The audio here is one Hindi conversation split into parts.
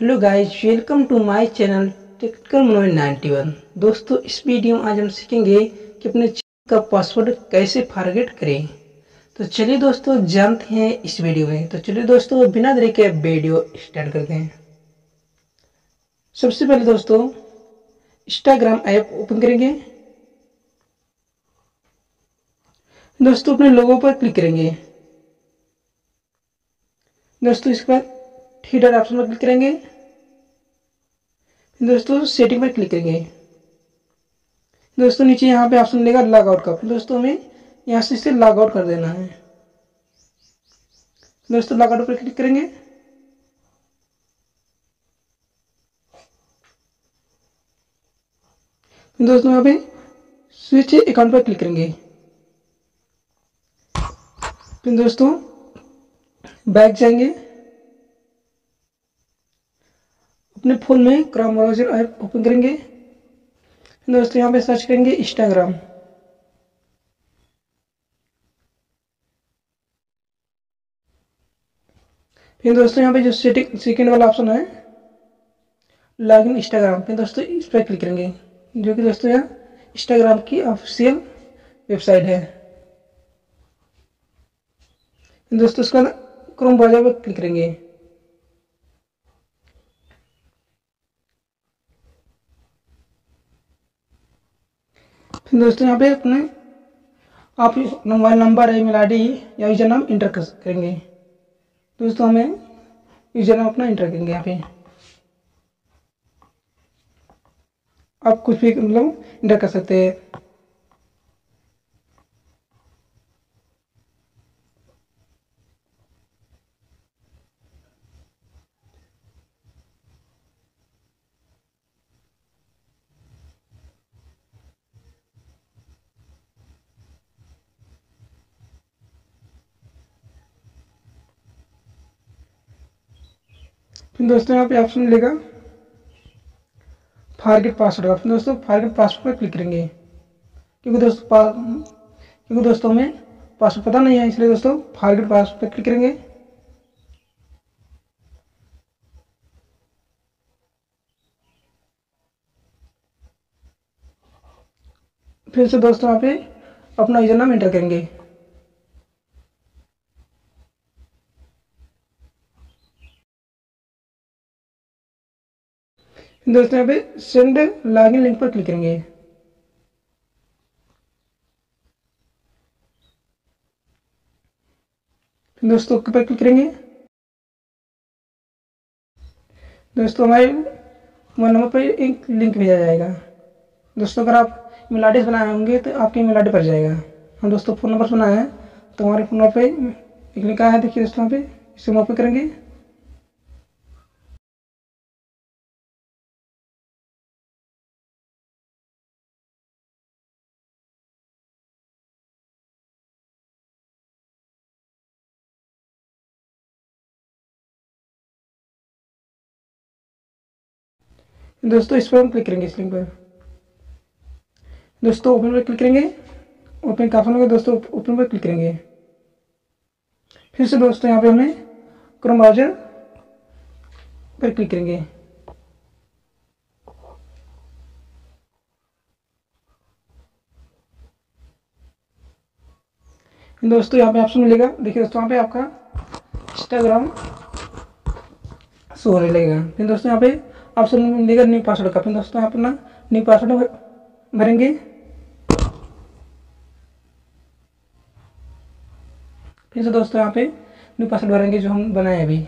Hello guys, welcome to my channel technical Manoj 91। दोस्तों, इस वीडियो में आज हम सीखेंगे कि अपने चैनल का पासवर्ड कैसे फॉरगेट करें। तो चलिए दोस्तों, जानते हैं इस वीडियो में। तो चलिए दोस्तों, बिना देरी के वीडियो स्टार्ट करते हैं। सबसे पहले दोस्तों, इंस्टाग्राम ऐप ओपन करेंगे। दोस्तों, अपने लोगो पर क्लिक करेंगे। दोस्तों, इसके बाद थ्री डॉट ऑप्शन पर क्लिक करेंगे। दोस्तों, सेटिंग पर क्लिक करेंगे। दोस्तों, नीचे यहाँ पे ऑप्शन मिलेगा लॉग आउट का। दोस्तों, हमें यहाँ से इसे लॉग आउट कर देना है। दोस्तों, लॉग आउट पर क्लिक करेंगे। दोस्तों, यहाँ पे स्विच अकाउंट पर क्लिक करेंगे। फिर दोस्तों, बैक जाएंगे। अपने फोन में क्रोम ब्राउजर ऐप ओपन करेंगे। दोस्तों, यहाँ पे सर्च करेंगे इंस्टाग्राम। फिर दोस्तों, यहाँ पे जो सेकंड वाला ऑप्शन है लॉगिन इंस्टाग्राम, फिर दोस्तों इस पर क्लिक करेंगे, जो कि दोस्तों यहाँ इंस्टाग्राम की ऑफिशियल वेबसाइट है। दोस्तों, उसका क्रोम ब्राउजर पर क्लिक करेंगे। फिर दोस्तों, यहाँ पे अपने आप मोबाइल नंबर, ईमेल आईडी या यूजर नाम इंटर करेंगे। दोस्तों, हमें यूजर नाम अपना इंटर करेंगे। यहाँ पे आप कुछ भी मतलब इंटर कर सकते हैं। फिर दोस्तों, यहाँ पे ऑप्शन मिलेगा फॉरगेट पासवर्ड का। फिर दोस्तों, फॉरगेट पासवर्ड पर क्लिक करेंगे, क्योंकि दोस्तों हमें पासवर्ड पता नहीं है, इसलिए दोस्तों फॉरगेट पासवर्ड पर क्लिक करेंगे। फिर से दोस्तों यहाँ पे अपना यूजर नाम एंटर करेंगे। दोस्तों, यहाँ पे सेंड लॉगिन लिंक पर क्लिक करेंगे। दोस्तों, ओके पर क्लिक करेंगे। दोस्तों, हमारे मोबाइल नंबर पर एक लिंक भेजा जाएगा। दोस्तों, अगर आप ईमेल आईडी बनाए होंगे तो आपके ईमेल आईडी पर जाएगा। हम दोस्तों फ़ोन नंबर बनाए हैं, तो हमारे फ़ोन नंबर पे एक लिंक आया है, देखिए दोस्तों यहाँ पे, इसे हम ओपन करेंगे। दोस्तों, इस पर हम क्लिक करेंगे, इस लिंक पर। दोस्तों, ओपन पर क्लिक करेंगे। ओपन का ऑप्शन होगा, दोस्तों ओपन पर क्लिक करेंगे। फिर से दोस्तों यहाँ पे हमें क्रोम ब्राउजर पर क्लिक करेंगे। दोस्तों, यहाँ पे ऑप्शन मिलेगा, देखिए दोस्तों यहाँ पे आपका इंस्टाग्राम शो होने लगेगा। फिर दोस्तों यहाँ पे ऑप्शन मिलेगा न्यू पासवर्ड का। फिर दोस्तों आप अपना न्यू पासवर्ड भरेंगे। फिर से दोस्तों यहाँ पे न्यू पासवर्ड भरेंगे जो हम बनाए अभी।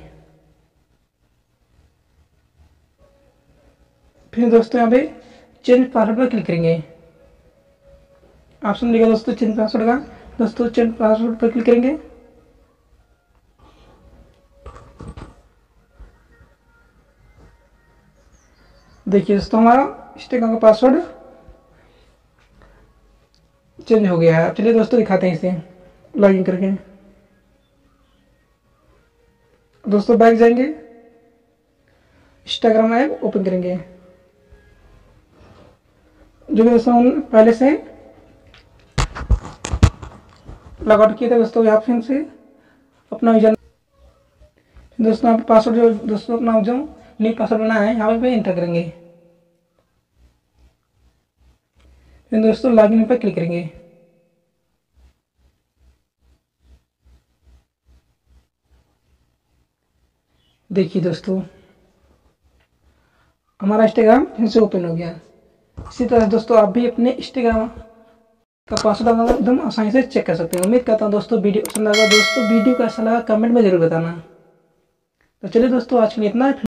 फिर दोस्तों यहाँ पे चेंज पासवर्ड पर क्लिक करेंगे। ऑप्शन मिलेगा दोस्तों चेंज पासवर्ड का। दोस्तों, चेंज पासवर्ड पर क्लिक करेंगे। देखिए दोस्तों, हमारा इंस्टाग्राम का पासवर्ड चेंज हो गया है। चलिए दोस्तों दिखाते हैं इसे लॉगिन करके। दोस्तों, बैक जाएंगे, इंस्टाग्राम ऐप ओपन करेंगे, जो कि दोस्तों हम पहले से लॉग आउट किए थे। दोस्तों, यहाँ फिर से अपना यूजर दोस्तों यहाँ पे पासवर्ड जो दोस्तों अपना जो न्यू पासवर्ड बनाना है, यहाँ पे एंटर करेंगे। फिर दोस्तों लॉगिन पर क्लिक करेंगे। देखिए दोस्तों हमारा इंस्टाग्राम फिर से ओपन हो गया। इसी तरह दोस्तों आप भी अपने इंस्टाग्राम का पासवर्ड एकदम आसानी से चेक कर सकते हैं। उम्मीद करता हूँ दोस्तों वीडियो पसंद आएगा। दोस्तों वीडियो कैसा लगा कमेंट में जरूर बताना। तो चलिए दोस्तों आज के लिए इतना।